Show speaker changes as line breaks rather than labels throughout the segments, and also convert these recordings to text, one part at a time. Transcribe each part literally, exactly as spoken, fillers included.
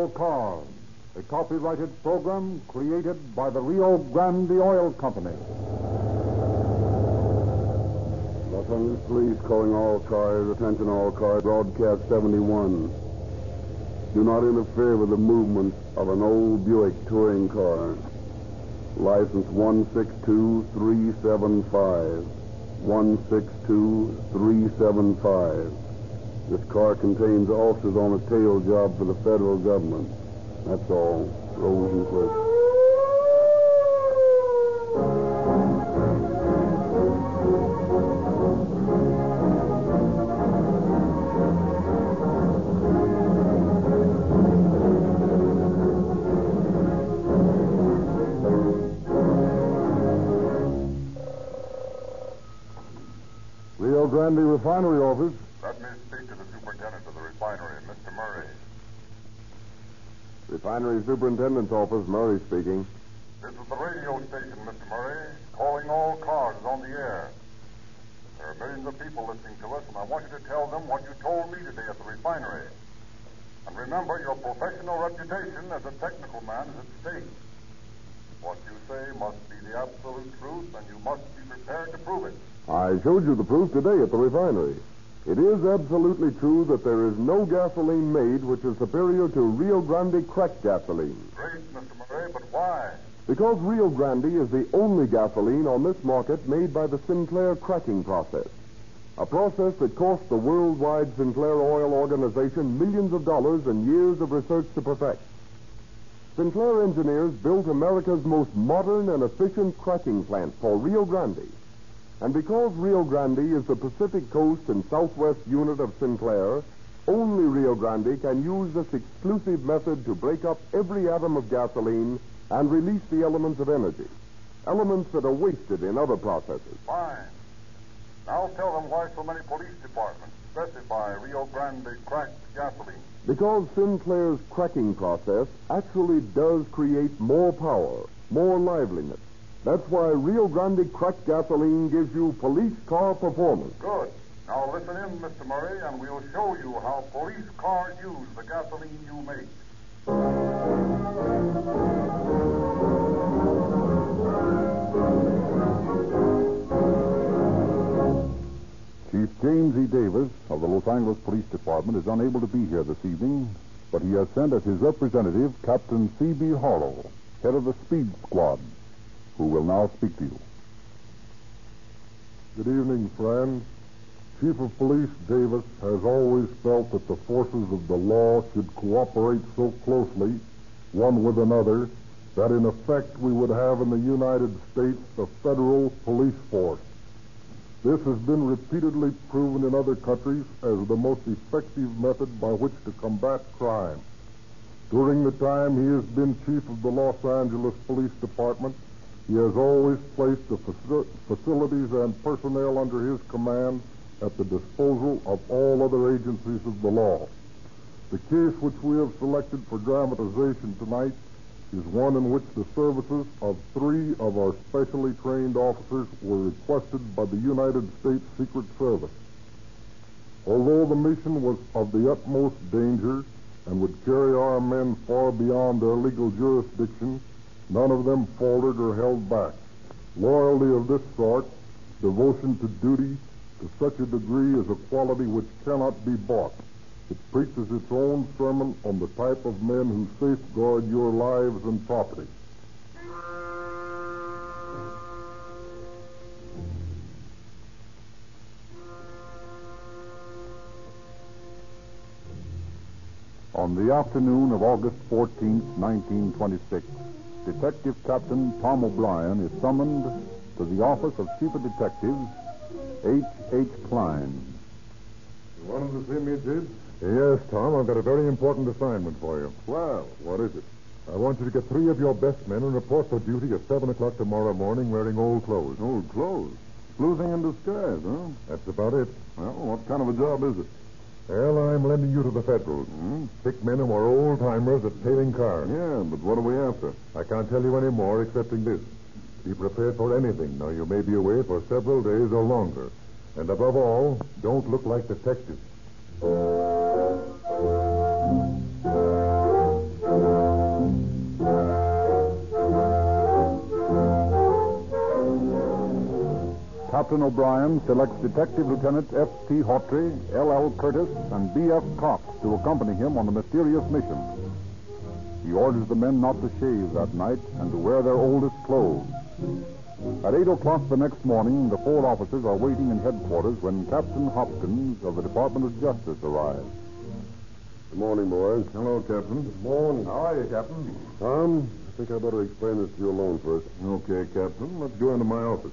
Cars, a copyrighted program created by the Rio Grande Oil Company.
Los Angeles Police calling all cars. Attention all cars. Broadcast seventy-one. Do not interfere with the movement of an old Buick touring car. License one six two three seven five. one six two three seven five. This car contains officers on a tail job for the federal government. That's all. Rosenquist.
Rio Grande Refinery Office.
Let me speak to the superintendent of the refinery, Mister Murray.
Refinery Superintendent's Office, Murray speaking.
This is the radio station, Mister Murray, calling all cars on the air. There are millions of people listening to us, and I want you to tell them what you told me today at the refinery. And remember, your professional reputation as a technical man is at stake. What you say must be the absolute truth, and you must be prepared to prove it.
I showed you the proof today at the refinery. It is absolutely true that there is no gasoline made which is superior to Rio Grande cracked gasoline.
Great, Mister Murray, but why?
Because Rio Grande is the only gasoline on this market made by the Sinclair cracking process. A process that cost the worldwide Sinclair Oil Organization millions of dollars and years of research to perfect. Sinclair engineers built America's most modern and efficient cracking plant for Rio Grande. And because Rio Grande is the Pacific Coast and Southwest unit of Sinclair, only Rio Grande can use this exclusive method to break up every atom of gasoline and release the elements of energy, elements that are wasted in other processes.
Fine. Now tell them why so many police departments specify Rio Grande cracked gasoline.
Because Sinclair's cracking process actually does create more power, more liveliness. That's why Rio Grande cracked gasoline gives you police car performance.
Good. Now listen in, Mister Murray, and we'll show you how police cars use the gasoline you make.
Chief James E. Davis of the Los Angeles Police Department is unable to be here this evening, but he has sent as his representative Captain C B. Harlow, head of the Speed Squad, who will now speak to you.
Good evening, friends. Chief of Police Davis has always felt that the forces of the law should cooperate so closely, one with another, that in effect we would have in the United States a federal police force. This has been repeatedly proven in other countries as the most effective method by which to combat crime. During the time he has been chief of the Los Angeles Police Department, he has always placed the faci- facilities and personnel under his command at the disposal of all other agencies of the law. The case which we have selected for dramatization tonight is one in which the services of three of our specially trained officers were requested by the United States Secret Service. Although the mission was of the utmost danger and would carry our men far beyond their legal jurisdiction, none of them faltered or held back. Loyalty of this sort, devotion to duty to such a degree, is a quality which cannot be bought. It preaches its own sermon on the type of men who safeguard your lives and property.
On the afternoon of August fourteenth, nineteen twenty-six, Detective Captain Tom O'Brien is summoned to the office of Chief of Detectives H H. Klein.
You wanted to see me, Chief? Yes, Tom. I've got a very important assignment for you.
Well, what is it?
I want you to get three of your best men and report for duty at seven o'clock tomorrow morning wearing old clothes.
Old clothes. Losing in disguise, huh?
That's about it.
Well, what kind of a job is it?
Well, I'm lending you to the Federals.
Hmm?
Pick men who are old-timers at tailing cars.
Yeah, but what are we after?
I can't tell you any more excepting this. Be prepared for anything. Now, you may be away for several days or longer. And above all, don't look like detectives.
Captain O'Brien selects Detective Lieutenant F T Hawtrey, L L Curtis, and B F Cox to accompany him on the mysterious mission. He orders the men not to shave that night and to wear their oldest clothes. At eight o'clock the next morning, the four officers are waiting in headquarters when Captain Hopkins of the Department of Justice arrives.
Good morning, boys.
Hello, Captain.
Good morning.
How are you, Captain?
Tom, I think I better explain this to you alone first.
Okay, Captain. Let's go into my office.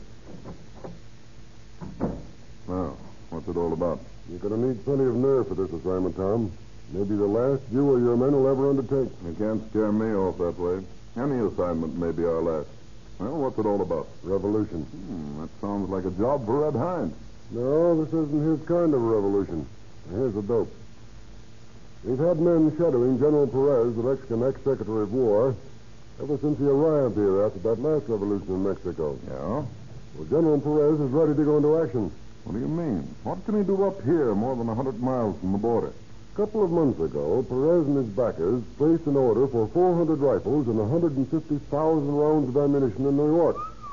Now, what's it all about?
You're going to need plenty of nerve for this assignment, Tom. Maybe the last you or your men will ever undertake.
You can't scare me off that way. Any assignment may be our last. Well, what's it all about?
Revolution.
Hmm, that sounds like a job for Red Hind.
No, this isn't his kind of a revolution. Here's the dope. We've had men shadowing General Perez, the Mexican ex-secretary of war, ever since he arrived here after that last revolution in Mexico.
Yeah?
Well, General Perez is ready to go into action.
What do you mean? What can he do up here more than a hundred miles from the border?
A couple of months ago, Perez and his backers placed an order for four hundred rifles and one hundred fifty thousand rounds of ammunition in New York.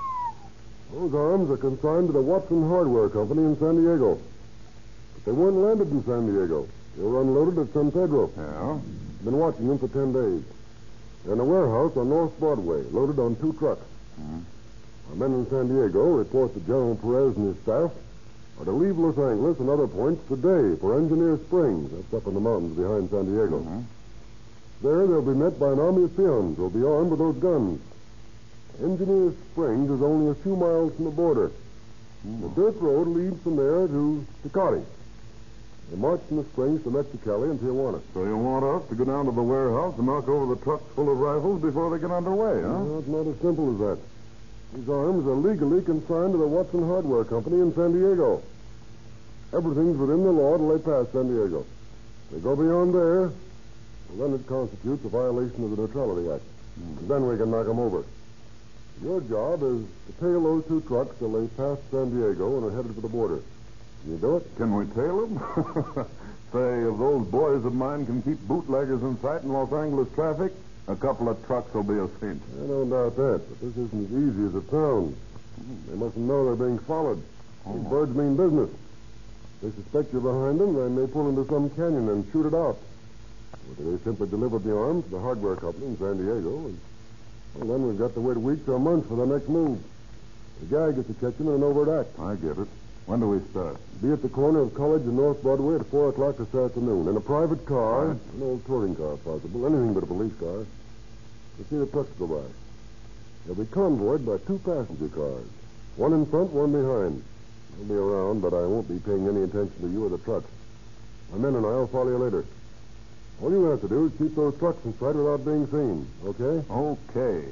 Those arms are consigned to the Watson Hardware Company in San Diego. But they weren't landed in San Diego. They were unloaded at San Pedro.
Yeah?
Been watching them for ten days. They're in a warehouse on North Broadway, loaded on two trucks.
Mm-hmm.
Our men in San Diego report that General Perez and his staff are to leave Los Angeles and other points today for Engineer Springs. That's up in the mountains behind San Diego.
Mm-hmm.
There they'll be met by an army of peons who will be armed with those guns. Engineer Springs is only a few miles from the border. Mm. The dirt road leads from there to Tecate. They march from the Springs to Mexicali and Tijuana.
So you want us to go down to the warehouse and knock over the trucks full of rifles before they get underway, huh?
No, it's not as simple as that. These arms are legally consigned to the Watson Hardware Company in San Diego. Everything's within the law till they pass San Diego. If they go beyond there, well, then it constitutes a violation of the Neutrality Act. Mm. And then we can knock them over. Your job is to tail those two trucks till they pass San Diego and are headed for the border. Can you do it?
Can we tail them? Say, if those boys of mine can keep bootleggers in sight in Los Angeles traffic, a couple of trucks will be a cinch.
I don't doubt that, but this isn't as easy as it sounds. They mustn't know they're being followed.
Oh.
These birds mean business. If they suspect you're behind them, they may pull into some canyon and shoot it out. Or they simply deliver the arms to the hardware company in San Diego, and well, then we've got to wait a week to a month for the next move. The guy gets to catch them in an overt act.
I get it. When do we start?
Be at the corner of College and North Broadway at four o'clock this afternoon. In a private car,
Right.
an old touring car, if possible, anything but a police car. You'll see the trucks go by. They'll be convoyed by two passenger cars. One in front, one behind. I'll be around, but I won't be paying any attention to you or the trucks. My men and I will follow you later. All you have to do is keep those trucks in sight without being seen, okay?
Okay.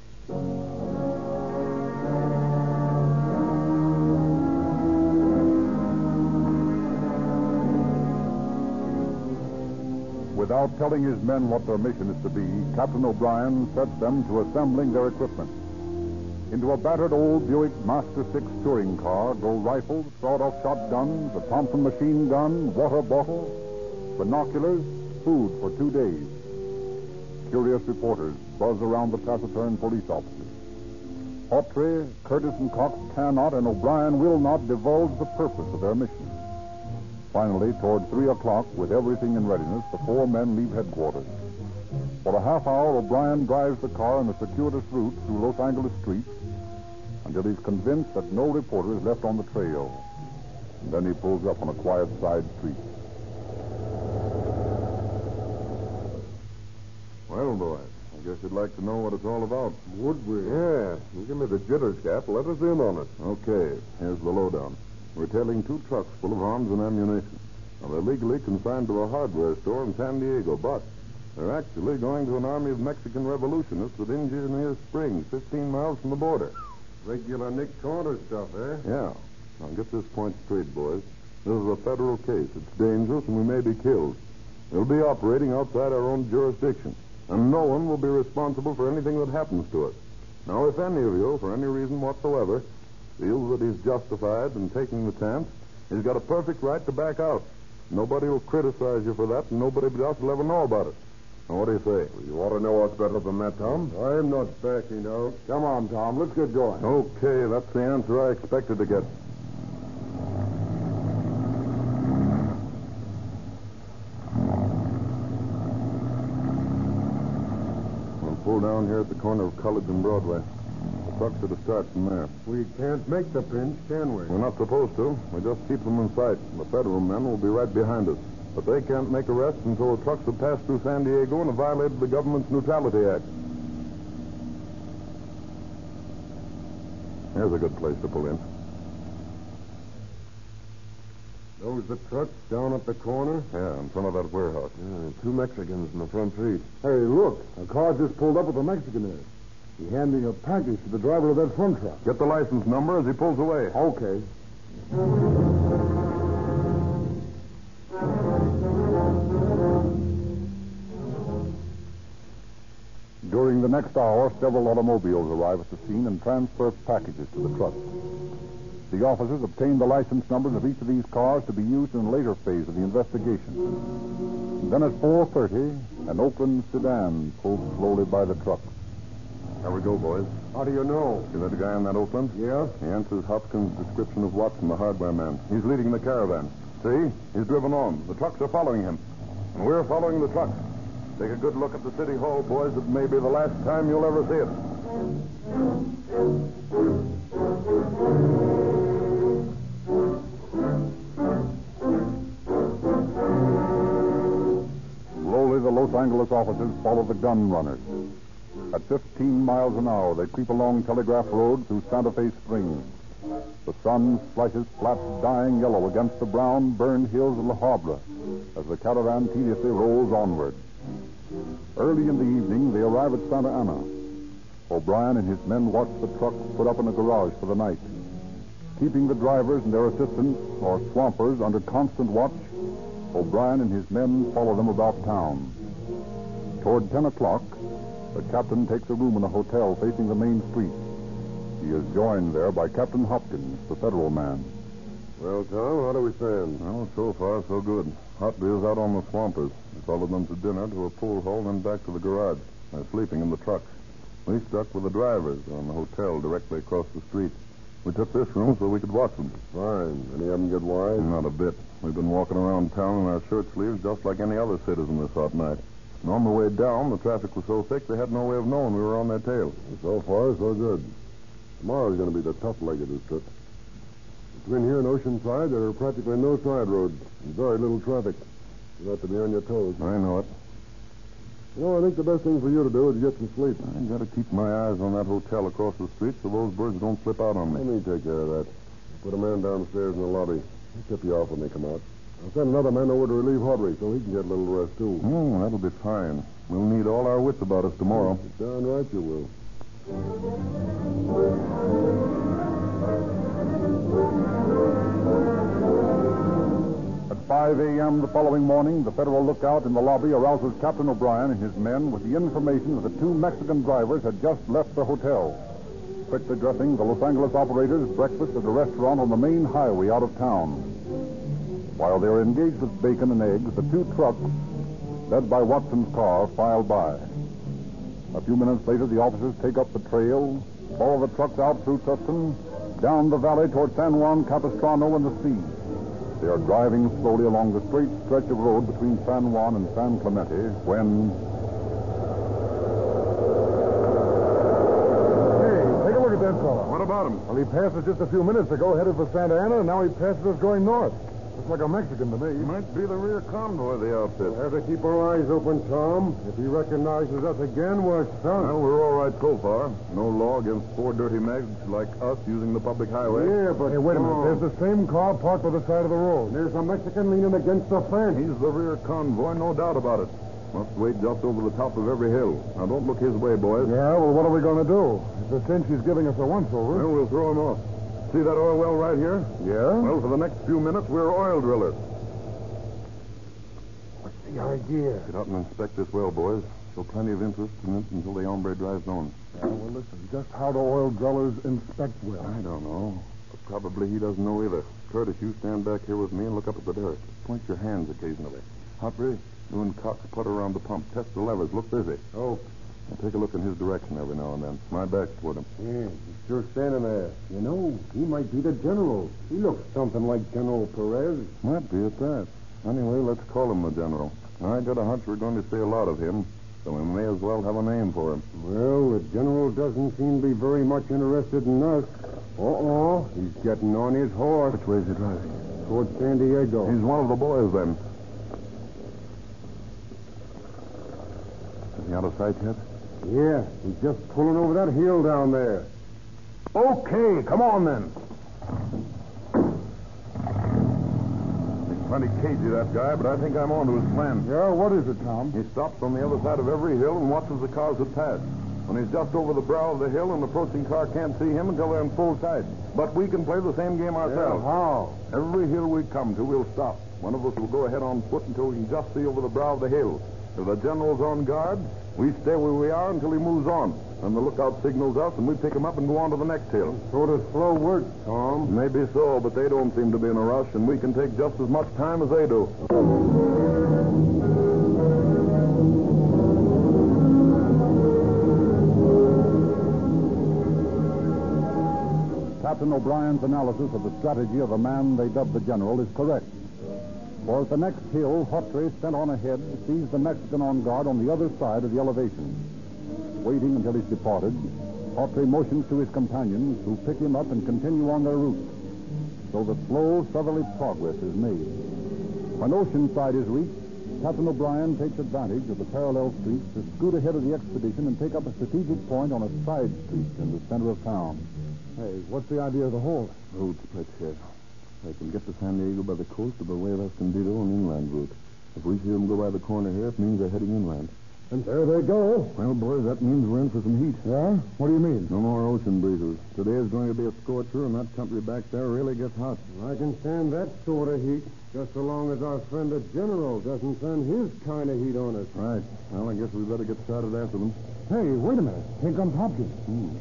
Without telling his men what their mission is to be, Captain O'Brien sets them to assembling their equipment. Into a battered old Buick Master six touring car go rifles, sawed-off shotguns, a Thompson machine gun, water bottle, binoculars, food for two days. Curious reporters buzz around the taciturn police officers. Hawtrey, Curtis, and Cox cannot, and O'Brien will not divulge the purpose of their mission. Finally, toward three o'clock, with everything in readiness, the four men leave headquarters. For a half hour, O'Brien drives the car on a circuitous route through Los Angeles streets until he's convinced that no reporter is left on the trail. And then he pulls up on a quiet side street.
Well, boys, I guess you'd like to know what it's all about.
Would we?
Yeah. You give me the jitters, Cap. Let us in on it. Okay. Here's the lowdown. We're tailing two trucks full of arms and ammunition. Now, they're legally consigned to a hardware store in San Diego, but they're actually going to an army of Mexican revolutionists at Engineer Springs, fifteen miles from the border.
Regular Nick Carter stuff, eh?
Yeah. Now, get this point straight, boys. This is a federal case. It's dangerous, and we may be killed. We'll be operating outside our own jurisdiction, and no one will be responsible for anything that happens to us. Now, if any of you, for any reason whatsoever, feels that he's justified in taking the chance, he's got a perfect right to back out. Nobody will criticize you for that, and nobody else will ever know about it. Now, what do you say?
Well, you ought to know us better than that, Tom. I'm not backing out. Come on, Tom. Let's get going.
Okay, that's the answer I expected to get. down here at the corner of College and Broadway. The trucks are to start from there.
We can't make the pinch, can we?
We're not supposed to. We just keep them in sight. The federal men will be right behind us. But they can't make arrests until the trucks have passed through San Diego and have violated the government's Neutrality Act. Here's a good place to pull in.
Those the trucks down at the corner?
Yeah, in front of that warehouse.
Yeah, two Mexicans in the front seat. Hey, look. A car just pulled up with a Mexican in it. He's handing a package to the driver of that front truck.
Get the license number as he pulls away.
Okay.
During the next hour, several automobiles arrive at the scene and transfer packages to the trucks. The officers obtain the license numbers of each of these cars to be used in a later phase of the investigation. And then at four thirty, an Oakland sedan pulls slowly by the truck.
There we go, boys.
How do you know?
See that guy in that Oakland?
Yeah?
He answers Hopkins' description of Watson, the hardware man. He's leading the caravan. See? He's driven on. The trucks are following him. And we're following the trucks. Take a good look at the city hall, boys. It may be the last time you'll ever see it.
Slowly, the Los Angeles officers follow the gun runners. At fifteen miles an hour, they creep along Telegraph Road through Santa Fe Springs. The sun splashes flat, dying yellow against the brown, burned hills of La Habra as the caravan tediously rolls onward. Early in the evening, they arrive at Santa Ana. O'Brien and his men watch the truck put up in a garage for the night. Keeping the drivers and their assistants, or swampers, under constant watch, O'Brien and his men follow them about town. Toward ten o'clock, the captain takes a room in a hotel facing the main street. He is joined there by Captain Hopkins, the federal man.
Well, Tom, how do we stand? Well, so far, so good. Hotby is out on the swampers. We followed them to dinner to a pool hall, then back to the garage. They're sleeping in the trucks. We stuck with the drivers on the hotel directly across the street. We took this room so we could watch them.
Fine. Any of them get wise?
Not a bit. We've been walking around town in our shirt sleeves just like any other citizen this hot night. And on the way down, the traffic was so thick they had no way of knowing we were on their tail.
So far, so good. Tomorrow's going to be the tough leg of this trip. Between here and Oceanside, there are practically no side roads and very little traffic. You have to be on your toes.
I know it.
You know, I think the best thing for you to do is get some sleep.
I got to keep my eyes on that hotel across the street so those birds don't flip out on me.
Let me take care of that. Put a man downstairs in the lobby. He'll tip you off when they come out. I'll send another man over to relieve Hodry so he can get a little rest, too.
Oh, that'll be fine. We'll need all our wits about us tomorrow.
Darn right you will.
At five a.m. the following morning, the federal lookout in the lobby arouses Captain O'Brien and his men with the information that the two Mexican drivers had just left the hotel. Quickly dressing, the Los Angeles operators breakfast at a restaurant on the main highway out of town. While they are engaged with bacon and eggs, the two trucks, led by Watson's car, file by. A few minutes later, the officers take up the trail, follow the trucks out through Tustin, down the valley toward San Juan Capistrano and the sea. They are driving slowly along the straight stretch of road between San Juan and San Clemente when...
Hey, take a look at that fellow.
What about him?
Well, he passed us just a few minutes ago, headed for Santa Ana, and now he passes us going north. Looks like a Mexican to me.
He might be the rear convoy of the outfit.
We'll have to keep our eyes open, Tom. If he recognizes us again, we're sunk.
Well, we're all right so far. No law against four dirty mags like us using the public highway.
Yeah, but... Hey, wait a minute.
Oh.
There's the same car parked by the side of the road. There's a Mexican leaning against the fence.
He's the rear convoy, no doubt about it. Must wait just over the top of every hill. Now, don't look his way, boys.
Yeah, well, what are we going to do? It's a cinch he's giving us a once-over.
Well, we'll throw him off. See that oil well right here?
Yeah?
Well, for the next few minutes, we're oil drillers.
What's the idea?
Get out and inspect this well, boys. Show plenty of interest in it until the hombre drives on.
Yeah, well, listen, just how do oil drillers inspect wells?
I don't know. But probably he doesn't know either. Curtis, you stand back here with me and look up at the derrick. Point your hands occasionally. Hopry, you and Cox put around the pump. Test the levers. Look busy.
Oh.
Now take a look in his direction every now and then. My back's toward him.
Yeah, he's sure standing there. You know, he might be the general. He looks something like General Perez.
Might be at that. Anyway, let's call him the general. I got a hunch we're going to see a lot of him.
so we may as well have a name for him.
Well, the general doesn't seem to be very much interested in us. Uh-oh, he's getting on his horse.
Which way is he driving?
Towards San Diego.
He's one of the boys, then. Is he out of sight yet?
Yeah, he's just pulling over that hill down there.
Okay, come on, then. He's plenty cagey, that guy, but I think I'm on to his plan.
Yeah, what is it, Tom?
He stops on the other side of every hill and watches the cars that pass. When he's just over the brow of the hill, an approaching car can't see him until they're in full sight. But we can play the same game ourselves.
Yeah, how?
Every hill we come to, we'll stop. One of us will go ahead on foot until we can just see over the brow of the hill. If the general's on guard, we stay where we are until he moves on. Then the lookout signals us, and we pick him up and go on to the next hill.
Sort of slow work, Tom.
Maybe so, but they don't seem to be in a rush, and we can take just as much time as they do.
Captain O'Brien's analysis of the strategy of the man they dubbed the General is correct. For at the next hill, Hawtrey, sent on ahead, sees the Mexican on guard on the other side of the elevation. Waiting until he's departed, Hawtrey motions to his companions, who pick him up and continue on their route. So the slow southerly progress is made. When Oceanside is reached, Captain O'Brien takes advantage of the parallel streets to scoot ahead of the expedition and take up a strategic point on a side street in the center of town.
Hey, what's the idea of the hold?
Road split here. They can get to San Diego by the coast or by way of Escondido on inland route. If we see them go by the corner here, it means they're heading inland.
And there they go.
Well, boys, that means we're in for some heat.
Yeah? What do you mean?
No more ocean breezes. Today is going to be a scorcher, and that country back there really gets hot.
I can stand that sort of heat, just so long as our friend the General doesn't send his kind of heat on us.
Right. Well, I guess we better get started after them.
Hey, wait a minute. Here comes Hopkins.
Hmm.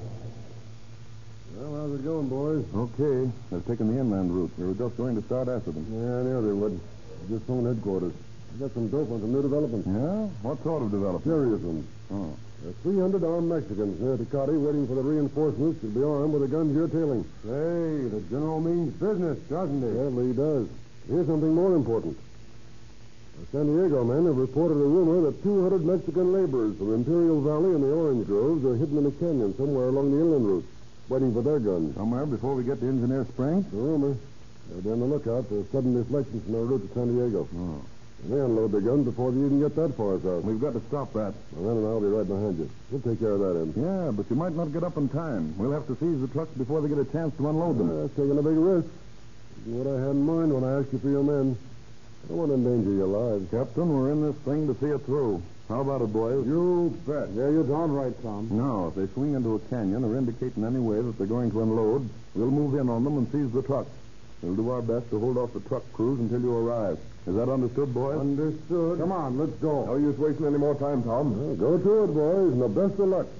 Well, how's it going, boys?
Okay. They're taking the inland route. We were just going to start after them.
Yeah, I knew they would. Just phone headquarters. I got some dope on some new developments.
Yeah? What sort of development?
Serious ones.
Oh.
There are three hundred armed Mexicans near Tecate waiting for the reinforcements to be armed with the guns you're tailing. Hey, the General means business, doesn't he? Yeah, he does. Here's something more important. The San Diego men have reported a rumor that two hundred Mexican laborers from Imperial Valley and the Orange Groves are hidden in a canyon somewhere along the inland route, waiting for their guns.
Somewhere before we get to Engineer Springs?
The rumor. They'll be on the lookout for sudden deflections from our route to San Diego.
Oh.
They unload their guns before they even get that far south.
We've got to stop that.
Well, then and I'll be right behind you. We'll take care of that end.
Yeah, but you might not get up in time. We'll have to seize the trucks before they get a chance to unload them.
Uh, that's taking a big risk. What I had in mind when I asked you for your men. I don't want to endanger your lives.
Captain, we're in this thing to see it through. How about it, boys?
You bet. Yeah, you're darn right, Tom.
No, if they swing into a canyon or indicate in any way that they're going to unload, we'll move in on them and seize the trucks. We'll do our best to hold off the truck crews until you arrive. Is that understood, boys?
Understood. Come on, let's go.
No use wasting any more time, Tom.
Well, go to it, boys, and the best of luck.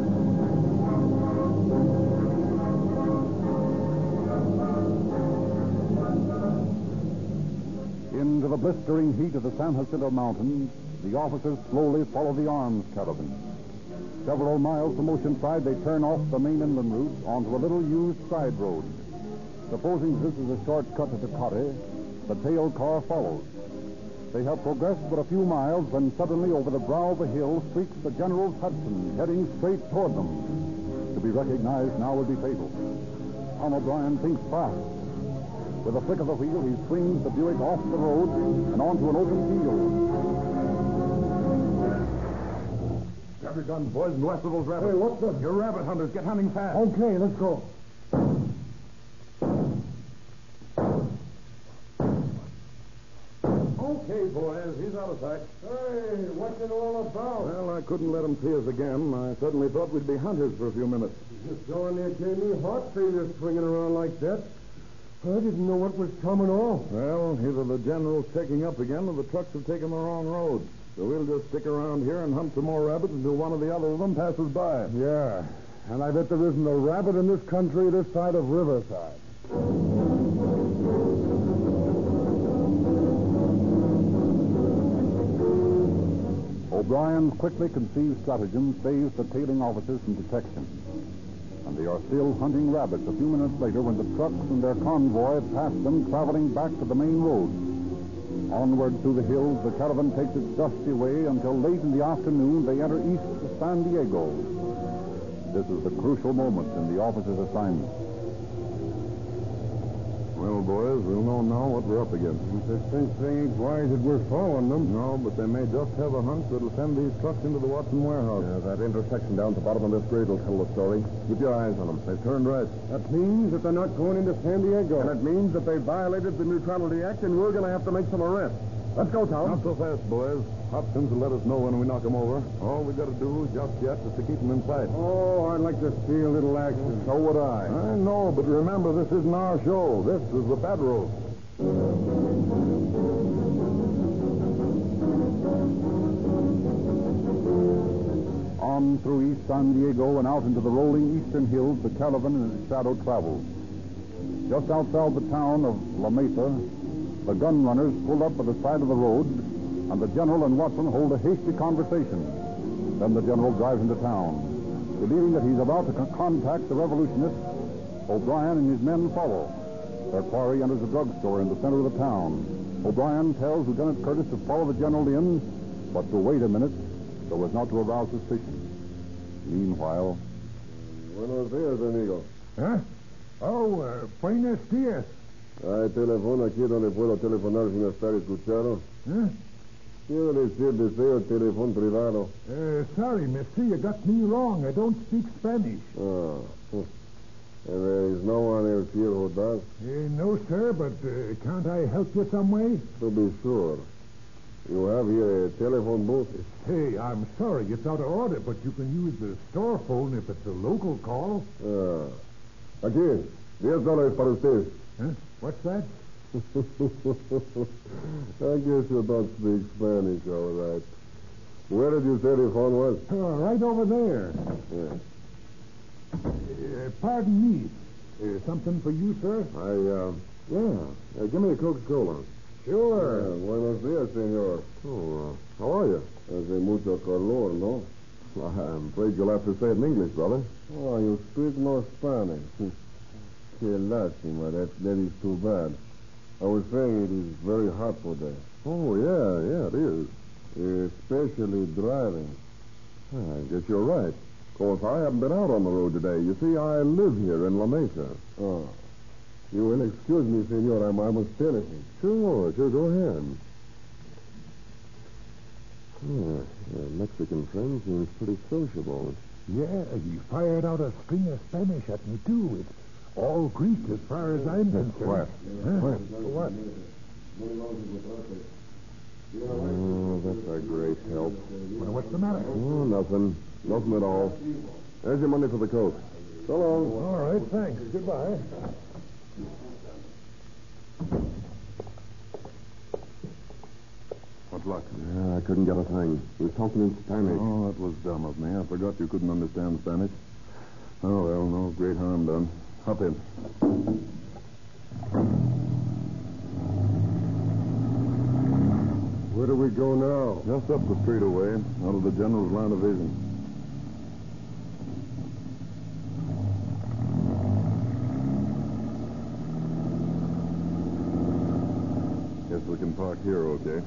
Into the blistering heat of the San Jacinto Mountains, the officers slowly follow the arms caravan. Several miles from Oceanside, they turn off the main inland route onto a little used side road. Supposing this is a shortcut to Tecate, the tail car follows. They have progressed but a few miles when suddenly over the brow of the hill streaks the General's Hudson, heading straight toward them. To be recognized now would be fatal. Tom O'Brien thinks fast. With a flick of the wheel, he swings the Buick off the road and onto an open field.
Grab your guns, boys, and go after those rabbits.
Hey, what's the...
You're rabbit hunters. Get hunting fast.
Okay, let's go.
Okay, boys. He's out of sight.
Hey, what's it all about?
Well, I couldn't let him see us again. I suddenly thought we'd be hunters for a few minutes.
Just darn near gave me heart failure swinging around like that. I didn't know what was coming off.
Well, either the General's taking up again or the trucks have taken the wrong road. So we'll just stick around here and hunt some more rabbits until one or the other of them passes by.
Yeah, and I bet there isn't a rabbit in this country this side of Riverside.
O'Brien's quickly conceived stratagem saves the tailing officers from detection. And they are still hunting rabbits a few minutes later when the trucks and their convoy pass them traveling back to the main road. Onward through the hills, the caravan takes its dusty way until late in the afternoon they enter east San Diego. This is the crucial moment in the officer's assignment.
Well, boys, we'll know now what we're up against.
The French thing ain't wise that we're following them.
No, but they may just have a hunch that'll send these trucks into the Watson warehouse.
Yeah, that intersection down at the bottom of this grade will tell the story. Keep your eyes on them. They've turned right.
That means that they're not going into San Diego.
And it means that they violated the Neutrality Act, and we're going to have to make some arrests. Let's go, Tom.
Not so fast, boys. Hopkins will let us know when we knock them over. All we got to do just yet is to keep them in sight.
Oh, I'd like to see a little action.
So would I. I know, but remember, this isn't our show. This is the Bad Road.
On through East San Diego and out into the rolling eastern hills, the caravan in its shadow travels. Just outside the town of La Mesa, the gun runners pull up by the side of the road, and the general and Watson hold a hasty conversation. Then the general drives into town. Believing that he's about to con- contact the revolutionists, O'Brien and his men follow. Their quarry enters a drugstore in the center of the town. O'Brien tells Lieutenant Curtis to follow the general in, but to wait a minute so as not to arouse suspicion. Meanwhile...
Buenos dias, amigo.
Huh? Oh, uh, buenos dias.
Hay teléfono aquí donde puedo telefonar sin estar escuchado.
Huh?
Quiero decir, deseo teléfono privado.
Uh, sorry, mister, you got me wrong. I don't speak Spanish.
Oh. And there is no one else here who does?
Uh, no, sir, but uh, can't I help you some way?
To be sure. You have here a telephone booth?
Hey, I'm sorry, it's out of order, but you can use the store phone if it's a local call.
Ah. Aquí. Diez dólares para usted.
Huh? What's that?
I guess you don't speak Spanish, all right. Where did you say the phone was?
Uh, right over there.
Yeah.
Uh, pardon me. Uh, something for you, sir?
I, uh, yeah. Uh, give me a Coca-Cola.
Sure.
Uh, buenos dias, senor.
Oh, uh, how are you?
Hace mucho calor, no?
I'm afraid you'll have to say it in English, brother.
Oh, you speak no Spanish. Que lástima. That, that is too bad. I was saying it is very hot today.
Oh, yeah, yeah, it is.
Especially driving.
I guess you're right. Of course, I haven't been out on the road today. You see, I live here in La Mesa.
Oh. You will excuse me, senor. I'm, I must tell it.
Sure, sure, go ahead. Oh, your Mexican friend seems pretty sociable.
Yeah, he fired out a string of Spanish at me, too. It's all Greek as far as I'm concerned.
What?
Huh?
What?
What?
Oh, that's a great help.
Well, what's the matter?
Oh, nothing. Nothing at all. There's your money for the coat. So long.
All right, thanks. Goodbye.
What luck?
Yeah, I couldn't get a thing. He was talking in Spanish.
Oh, that was dumb of me. I forgot you couldn't understand Spanish. Oh, well, no great harm done. Hop in.
Where do we go now?
Just up the street away, out of the general's line of vision. Guess we can park here, okay?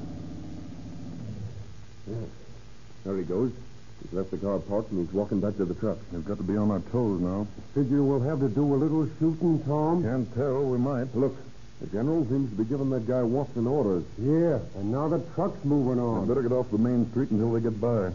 Yeah. There he goes. He's left the car parked and he's walking back to the truck.
We've got to be on our toes now.
Figure we'll have to do a little shooting, Tom.
Can't tell. We might.
Look, the general seems to be giving that guy Watson orders.
Yeah, and now the truck's moving
I
on.
better get off the main street until they get by.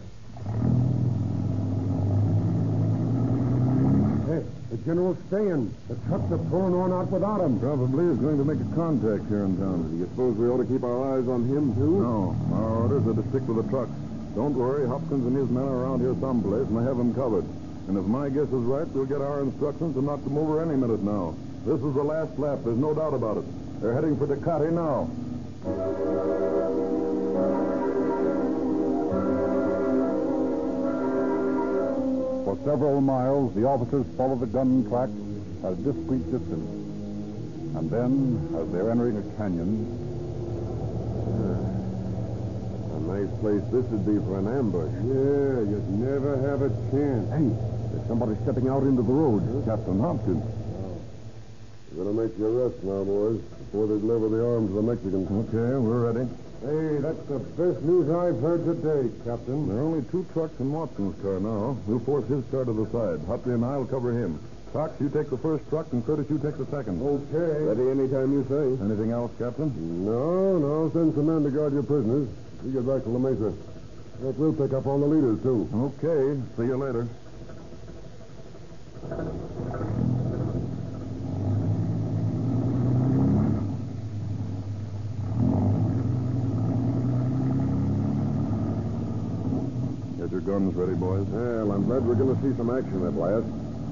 Hey, the general's staying. The trucks are pulling on out without him.
Probably is going to make a contact here in town.
You suppose we ought to keep our eyes on him, too?
No. Our orders are to stick with the trucks. Don't worry, Hopkins and his men are around here someplace, and I have them covered. And if my guess is right, we'll get our instructions to knock them over any minute now. This is the last lap. There's no doubt about it. They're heading for Tecate now.
For several miles, the officers follow the gun tracks at a discreet distance. And then, as they're entering a canyon...
A nice place this would be for an ambush.
Yeah, you'd never have a chance.
Hey, there's somebody stepping out into the road.
Captain Hopkins.
We're going to make the arrest now, boys, before they deliver the arms to the Mexicans.
Okay, we're ready.
Hey, that's the best news I've heard today, Captain.
There are only two trucks in Watson's car now. We'll force his car to the side. Hutley and I'll cover him. Cox, you take the first truck, and Curtis, you take the second.
Okay. Ready anytime you say.
Anything else, Captain?
No, no. Send some men to guard your prisoners. We get back to La Mesa. But we'll pick up all the leaders, too.
Okay. See you later. Get your guns ready, boys.
Well, I'm glad we're going to see some action at last.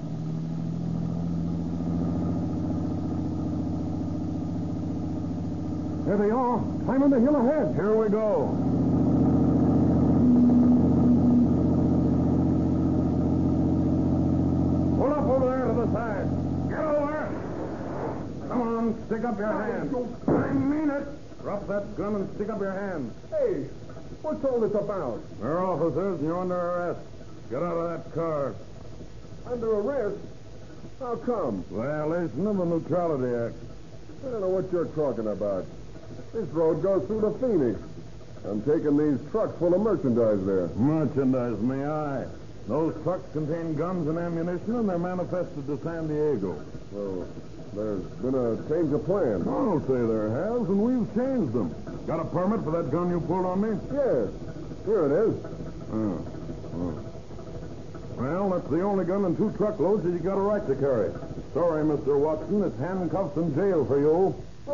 There they are. Climbing the hill ahead. Here we go. Pull up over there to the side. Get over. Come on, stick up your hand. I mean it. Drop that gun and stick up your hand.
Hey, what's all this about?
We're officers, and you're under arrest. Get out of that car.
Under arrest? How come?
Violation of the Neutrality Act.
I don't know what you're talking about. This road goes through to Phoenix. I'm taking these trucks full of merchandise there.
Merchandise, may I? Those trucks contain guns and ammunition, and they're manifested to San Diego.
Well, there's been a change of plan.
I'll say there has, and we've changed them. Got a permit for that gun you pulled on me?
Yes. Here it is.
Oh. Oh. Well, that's the only gun and two truckloads that you got a right to carry. Sorry, Mister Watson. It's handcuffs and jail for you.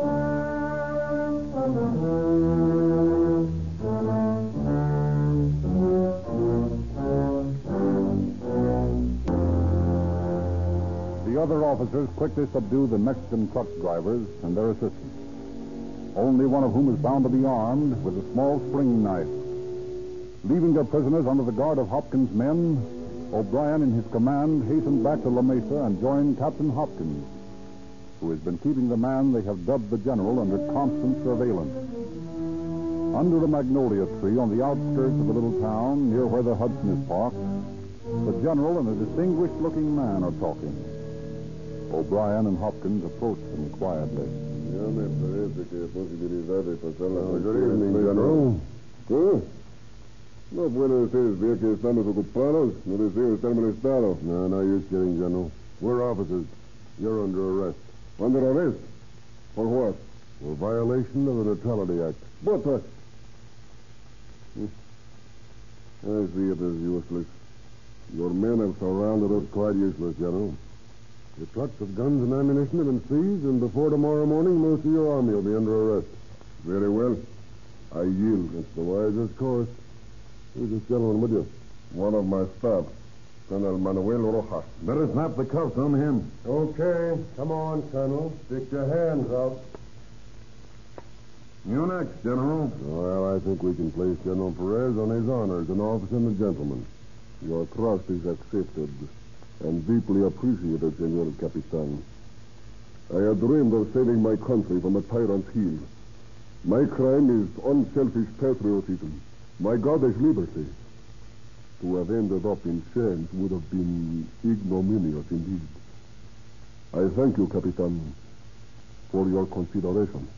The other officers quickly subdue the Mexican truck drivers and their assistants, only one of whom is found to be armed with a small spring knife. Leaving their prisoners under the guard of Hopkins' men, O'Brien and his command hastened back to La Mesa and joined Captain Hopkins, who has been keeping the man they have dubbed the General under constant surveillance. Under a magnolia tree on the outskirts of the little town near where the Hudson is parked, the General and a distinguished-looking man are talking. O'Brien and Hopkins approach them quietly.
Uh, good evening, General.
¿Qué? No puede ser, ver que estamos ocupados. No deseo estar molestado.
No, no, you're kidding, General. We're officers. You're under arrest.
Under arrest? For what?
For violation of the Neutrality Act.
What? uh, I see it as useless. Your men have surrounded us.
Quite useless, General. Your trucks of guns and ammunition have been seized, and before tomorrow morning, most of your army will be under arrest.
Very well. I yield.
It's the wisest course. Who's this gentleman with you?
One of my staff, Colonel Manuel Rojas.
Better snap the cuffs on him.
Okay. Come on, Colonel. Stick your hands out.
You next, General.
Well, I think we can place General Perez on his honor as an officer and a gentleman.
Your trust is accepted and deeply appreciated, Senor Capitan. I had dreamed of saving my country from a tyrant's heel. My crime is unselfish patriotism. My God is liberty. To have ended up in chains would have been ignominious indeed. I thank you, Capitan, for your consideration.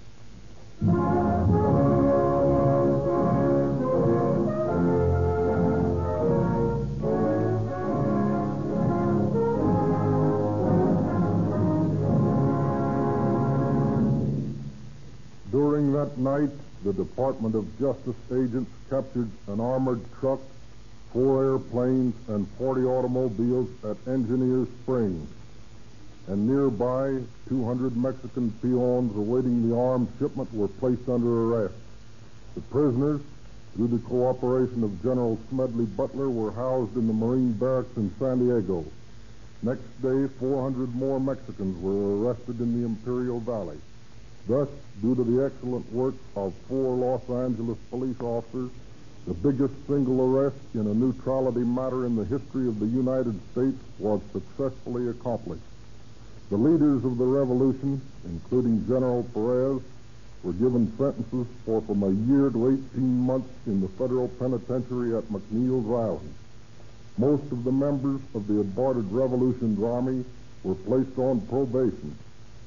During that night, the Department of Justice agents captured an armored truck, four airplanes, and forty automobiles at Engineer Springs. And nearby, two hundred Mexican peons awaiting the armed shipment were placed under arrest. The prisoners, through the cooperation of General Smedley Butler, were housed in the Marine Barracks in San Diego. Next day, four hundred more Mexicans were arrested in the Imperial Valley. Thus, due to the excellent work of four Los Angeles police officers, the biggest single arrest in a neutrality matter in the history of the United States was successfully accomplished. The leaders of the revolution, including General Perez, were given sentences for from a year to eighteen months in the federal penitentiary at McNeil's Island. Most of the members of the aborted revolution's army were placed on probation,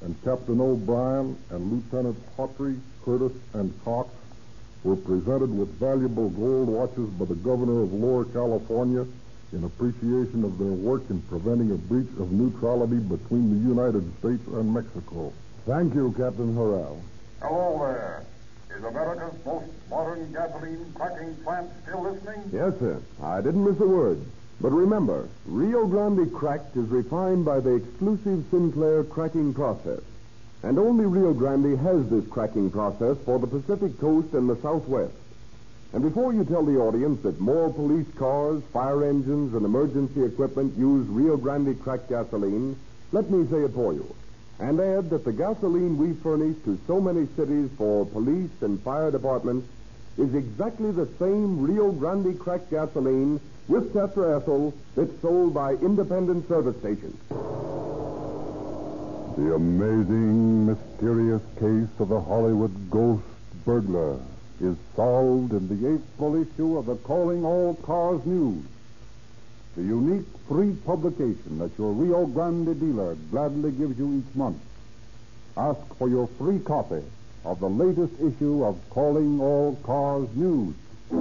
and Captain O'Brien and Lieutenant Hawtrey, Curtis, and Cox were presented with valuable gold watches by the governor of Lower California in appreciation of their work in preventing a breach of neutrality between the United States and Mexico.
Thank you, Captain Horrell.
Hello there. Is America's most modern gasoline cracking plant still listening?
Yes, sir. I didn't miss a word. But remember, Rio Grande Cracked is refined by the exclusive Sinclair cracking process. And only Rio Grande has this cracking process for the Pacific Coast and the Southwest. And before you tell the audience that more police cars, fire engines, and emergency equipment use Rio Grande Cracked gasoline, let me say it for you. And add that the gasoline we furnish to so many cities for police and fire departments is exactly the same Rio Grande Cracked gasoline with tetraethyl that's sold by independent service stations.
The amazing, mysterious case of the Hollywood ghost burglar is solved in the April issue of the Calling All Cars News, the unique free publication that your Rio Grande dealer gladly gives you each month. Ask for your free copy of the latest issue of Calling All Cars News.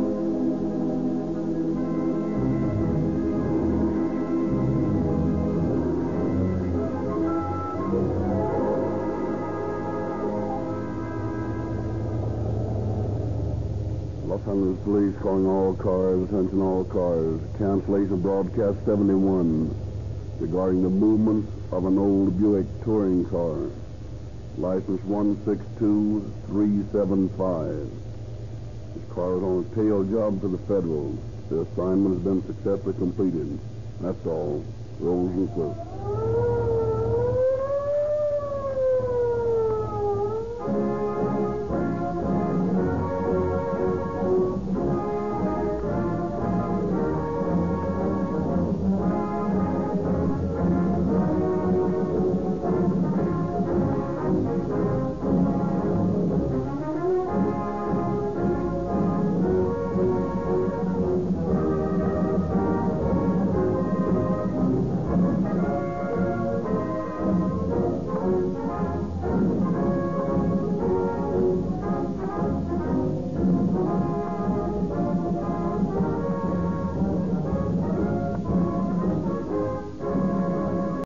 Los Angeles Police calling all cars, attention all cars. Cancellation of broadcast seventy-one regarding the movement of an old Buick touring car. License one six two three seven five. This car is on a tail job for the Federals. The assignment has been successfully completed. That's all. Rolls and Cliff.